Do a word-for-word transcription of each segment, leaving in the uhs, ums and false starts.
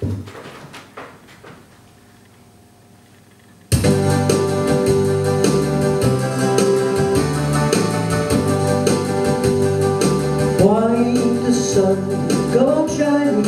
Why the sun go on shining?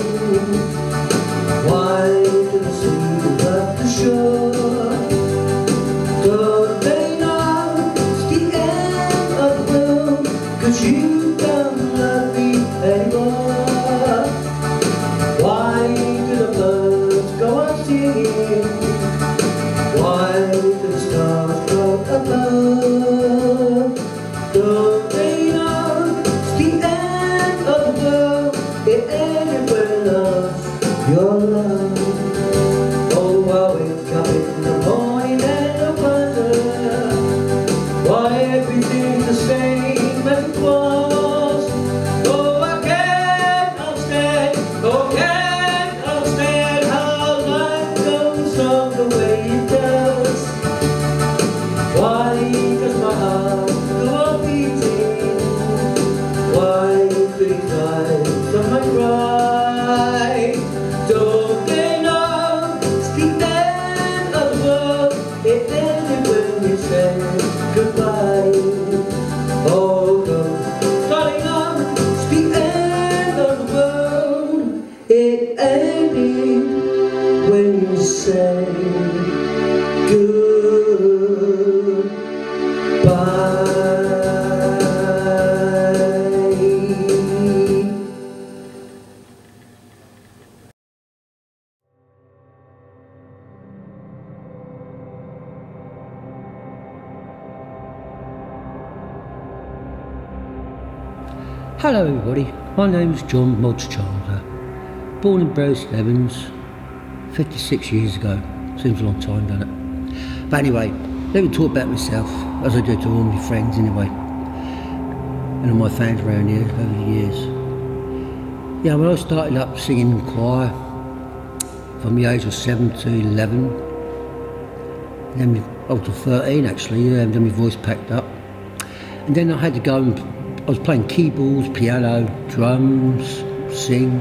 Why do the sea love the shore? Don't they know it's the end of the world? 'Cause you don't love me anymore. Why do the birds go on singing? Why do the stars go above? Don't they know it's the end of the world? It ended when I lost your love. Oh, I wake up in the morning and I wonder why everything's the same as it was. Oh, I can't understand, oh, can't understand how life goes on the way it does. Why does my heart go on beating? Why do these eyes on my cry? Don't they know it's the end of the world? It ended when you said goodbye. Oh no, darling, no, it's the end of the world. It ended when you said goodbye. Hello everybody, my name is John Modge, born and bred in Edmunds fifty-six years ago. Seems a long time, doesn't it? But anyway, let me talk about myself, as I do to all my friends anyway, and all my fans around here over the years. Yeah, when I started up singing in the choir from the age of seven to eleven, and then I was thirteen actually, and then my voice packed up, and then I had to go and I was playing keyboards, piano, drums, sing,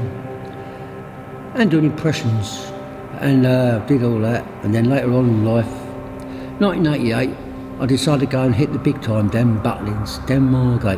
and doing impressions, and uh, did all that. And then later on in life, nineteen eighty-eight, I decided to go and hit the big time down Butlins, down Margate,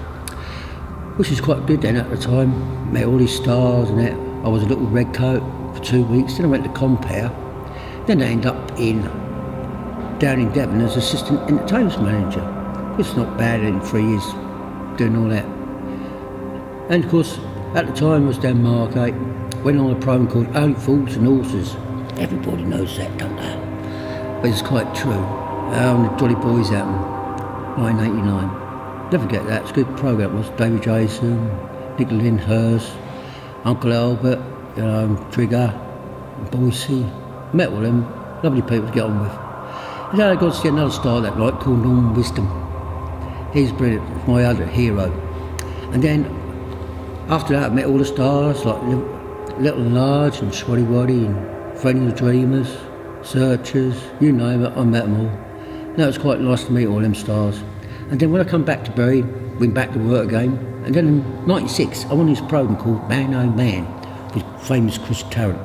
which was quite good then at the time. Met all these stars and that. I was a little red coat for two weeks. Then I went to Compare. Then I ended up in down in Devon as assistant entertainment manager. It's not bad in three years. Doing all that, and of course at the time I was down Margate, went on a program called Only Fools and Horses. Everybody knows that, don't they? But it's quite true. Um, the Jolly Boys album, nineteen eighty-nine. Never forget that. It's a good program. It was David Jason, Nick Lyndhurst, Uncle Albert, you know, Trigger, Boise. Met all them lovely people to get on with. And then I got to see another star that night called Nunn Wisdom. He's brilliant, my other hero. And then after that I met all the stars like Little and Large and Swatty Waddy and Freddie the Dreamers, Searchers, you name it, I met them all. And that was quite nice to meet all them stars. And then when I come back to Bury, went back to work again, and then in ninety-six I won this program called Man Oh Man with famous Chris Tarrant.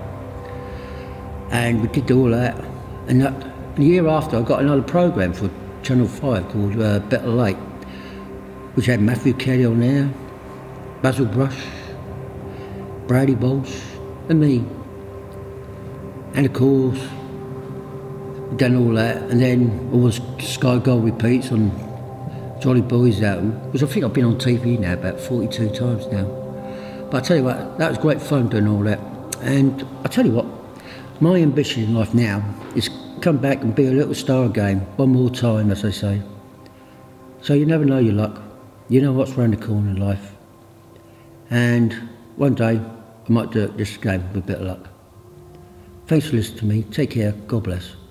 And we did all that. And that, the year after I got another program for Channel five called uh, Better Late, which had Matthew Kelly on there, Basil Brush, Brady Walsh, and me. And of course, we've done all that, and then all the Sky Gold repeats on Jolly Boys album, which I think I've been on T V now about forty-two times now. But I tell you what, that was great fun doing all that. And I tell you what, my ambition in life now is come back and be a little star again, one more time, as they say. So you never know your luck. You know what's round the corner in life. And one day, I might do it just again with a bit of luck. Thanks for listening to me. Take care. God bless.